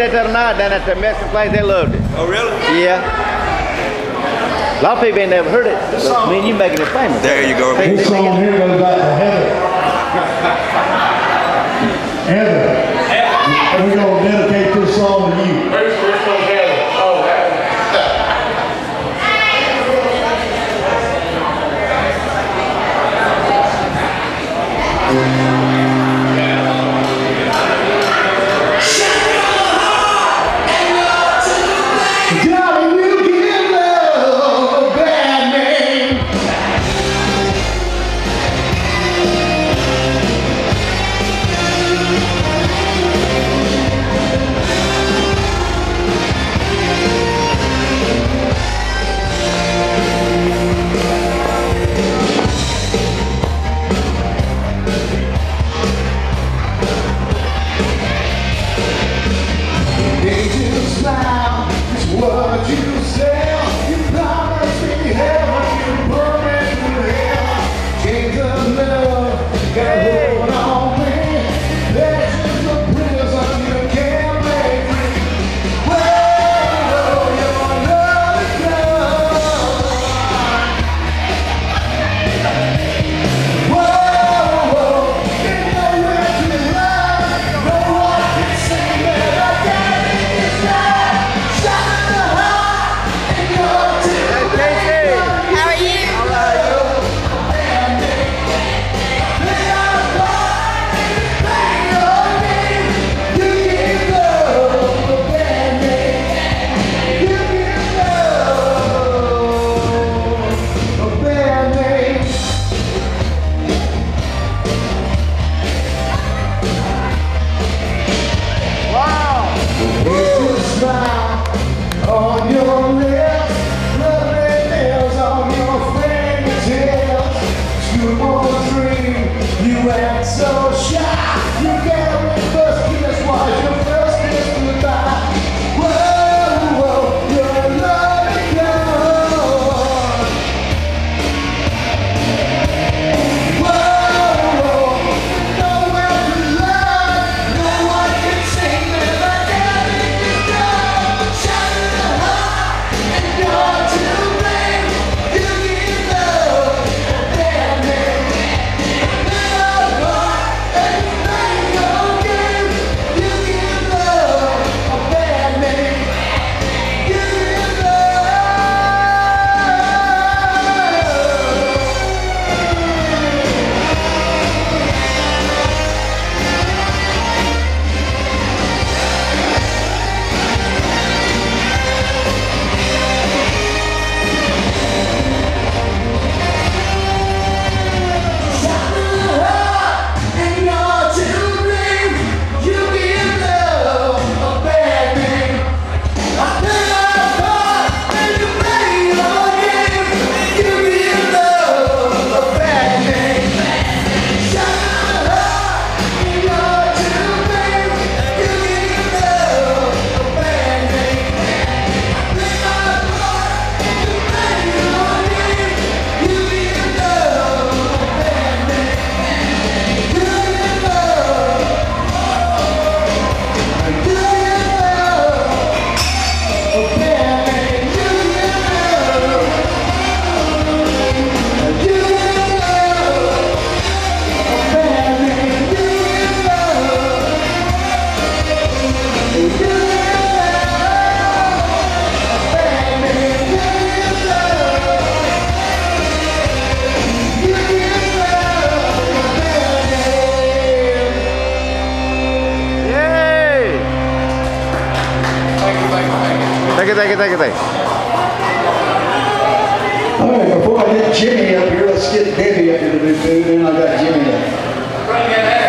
that the other night down at the Mexican place. They loved it. Oh, really? Yeah. A lot of people ain't never heard it. But me and you making it famous. There you go. This song here goes back to Heather. Heather, we're going to dedicate this song to you. Thank you. All right, before I get Jimmy up here, let's get Debbie up here to do food, and I got Jimmy up.